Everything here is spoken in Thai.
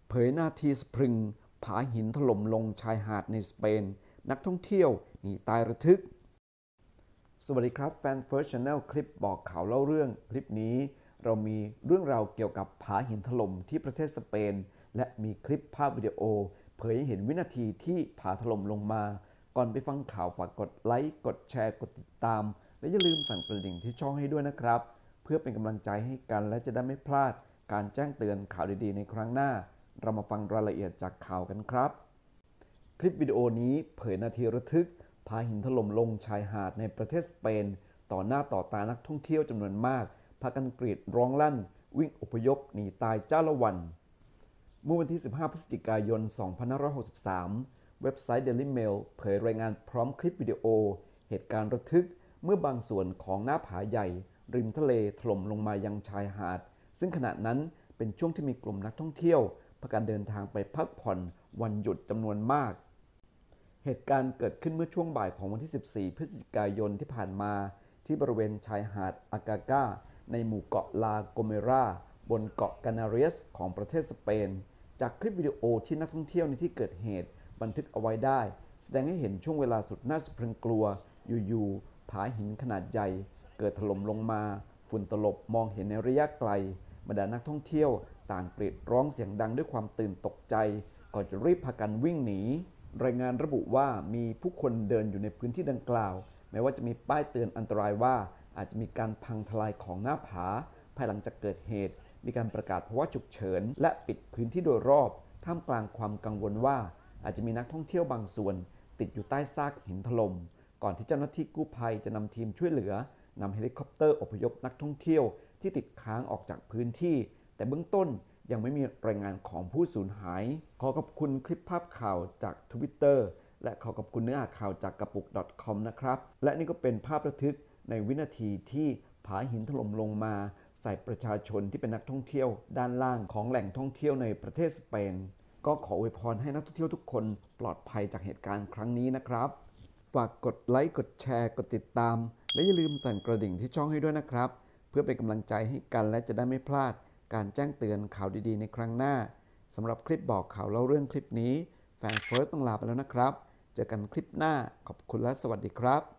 เผยนาทีสะพรึงผาหินถล่มลงชายหาดในสเปนนักท่องเที่ยวหนีตายระทึกสวัสดีครับแฟน First Channel คลิปบอกข่าวเล่าเรื่องคลิปนี้เรามีเรื่องราวเกี่ยวกับผาหินถล่มที่ประเทศสเปนและมีคลิปภาพวิดีโอเผยให้เห็นวินาทีที่ผาถล่มลงมาก่อนไปฟังข่าวฝากกดไลค์กดแชร์กดติดตามและอย่าลืมสั่นกระดิ่งที่ช่องให้ด้วยนะครับเพื่อเป็นกำลังใจให้กันและจะได้ไม่พลาดการแจ้งเตือนข่าวดีๆในครั้งหน้าเรามาฟังรายละเอียดจากข่าวกันครับคลิปวิดีโอนี้เผยนาทีระทึกผาหินถล่มลงชายหาดในประเทศสเปนต่อหน้าต่อตานักท่องเที่ยวจำนวนมากพากันกรีดร้องลั่นวิ่งอพยพหนีตายจ้าละวันเมื่อวันที่ 15 พฤศจิกายน 2563 เว็บไซต์ Daily Mail เผยรายงานพร้อมคลิปวิดีโอเหตุการณ์ระทึกเมื่อบางส่วนของหน้าผาใหญ่ริมทะเลถล่มลงมายังชายหาดซึ่งขณะนั้นเป็นช่วงที่มีกลุ่มนักท่องเที่ยวพากันเดินทางไปพักผ่อนวันหยุดจำนวนมากเหตุการณ์เกิดขึ้นเมื่อช่วงบ่ายของวันที่ 14 พฤศจิกายนที่ผ่านมาที่บริเวณชายหาดอากาก้าในหมู่เกาะลาโกเมราบนเกาะกานาเรียสของประเทศสเปนจากคลิปวิดีโอที่นักท่องเที่ยวในที่เกิดเหตุบันทึกเอาไว้ได้แสดงให้เห็นช่วงเวลาสุดน่าสะพรึงกลัวอยู่ๆผาหินขนาดใหญ่เกิดถล่มลงมาฝุ่นตลบมองเห็นในระยะไกลบรรดานักท่องเที่ยวต่างกรีดร้องเสียงดังด้วยความตื่นตกใจก่อนจะรีบพากันวิ่งหนีรายงานระบุว่ามีผู้คนเดินอยู่ในพื้นที่ดังกล่าวแม้ว่าจะมีป้ายเตือนอันตรายว่าอาจจะมีการพังทลายของหน้าผาภายหลังจากเกิดเหตุมีการประกาศภาวะฉุกเฉินและปิดพื้นที่โดยรอบท่ามกลางความกังวลว่าอาจจะมีนักท่องเที่ยวบางส่วนติดอยู่ใต้ซากหินถล่มก่อนที่เจ้าหน้าที่กู้ภัยจะนำทีมช่วยเหลือนำเฮลิคอปเตอร์อพยพนักท่องเที่ยวที่ติดค้างออกจากพื้นที่แต่เบื้องต้นยังไม่มีรายงานของผู้สูญหายขอขอบคุณคลิปภาพข่าวจาก Twitter และขอขอบคุณเนื้อหาข่าวจากกระปุก .com นะครับและนี่ก็เป็นภาพระทึกในวินาทีที่ผาหินถล่มลงมาใส่ประชาชนที่เป็นนักท่องเที่ยวด้านล่างของแหล่งท่องเที่ยวในประเทศสเปนก็ขออวยพรให้นักท่องเที่ยวทุกคนปลอดภัยจากเหตุการณ์ครั้งนี้นะครับฝากกดไลค์กดแชร์กดติดตามและอย่าลืมสั่นกระดิ่งที่ช่องให้ด้วยนะครับเพื่อเป็นกำลังใจให้กันและจะได้ไม่พลาดการแจ้งเตือนข่าวดีๆในครั้งหน้าสำหรับคลิปบอกข่าวเล่าเรื่องคลิปนี้แฟนเฟิร์สต้องลาไปแล้วนะครับเจอกันคลิปหน้าขอบคุณและสวัสดีครับ